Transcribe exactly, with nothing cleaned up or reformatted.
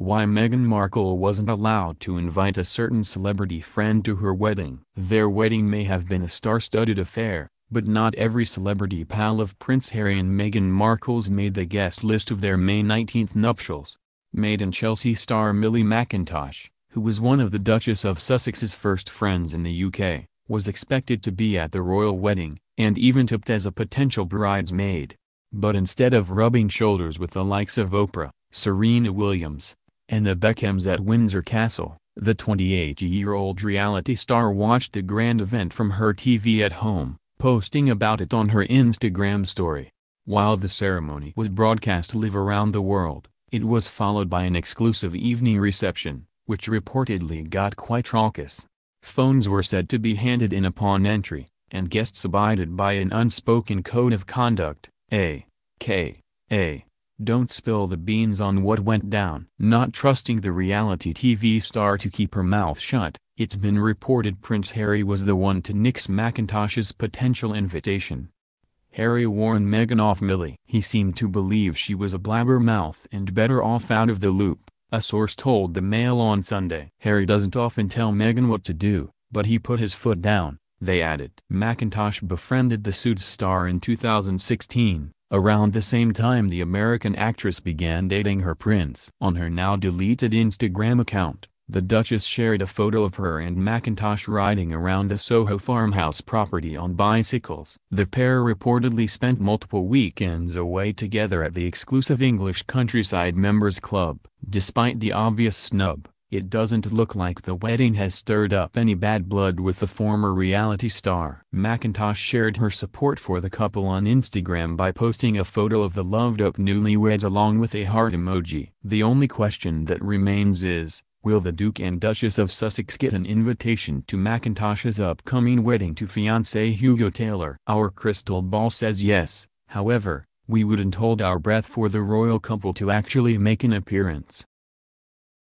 Why Meghan Markle wasn't allowed to invite a certain celebrity friend to her wedding. Their wedding may have been a star-studded affair, but not every celebrity pal of Prince Harry and Meghan Markle's made the guest list of their May nineteenth nuptials. Made in Chelsea star Millie McIntosh, who was one of the Duchess of Sussex's first friends in the U K, was expected to be at the royal wedding, and even tipped as a potential bridesmaid. But instead of rubbing shoulders with the likes of Oprah, Serena Williams, and the Beckhams at Windsor Castle, the twenty-eight-year-old reality star watched the grand event from her T V at home, posting about it on her Instagram story. While the ceremony was broadcast live around the world, it was followed by an exclusive evening reception, which reportedly got quite raucous. Phones were said to be handed in upon entry, and guests abided by an unspoken code of conduct, a k a don't spill the beans on what went down. Not trusting the reality T V star to keep her mouth shut, it's been reported Prince Harry was the one to nix McIntosh's potential invitation. Harry warned Meghan off Millie. He seemed to believe she was a blabbermouth and better off out of the loop, a source told the Mail on Sunday. Harry doesn't often tell Meghan what to do, but he put his foot down, they added. McIntosh befriended the Suits star in two thousand sixteen, around the same time the American actress began dating her prince. On her now-deleted Instagram account, the Duchess shared a photo of her and McIntosh riding around the Soho farmhouse property on bicycles. The pair reportedly spent multiple weekends away together at the exclusive English countryside members club. Despite the obvious snub, it doesn't look like the wedding has stirred up any bad blood with the former reality star. McIntosh shared her support for the couple on Instagram by posting a photo of the loved-up newlyweds along with a heart emoji. The only question that remains is, will the Duke and Duchess of Sussex get an invitation to McIntosh's upcoming wedding to fiancé Hugo Taylor? Our crystal ball says yes, however, we wouldn't hold our breath for the royal couple to actually make an appearance.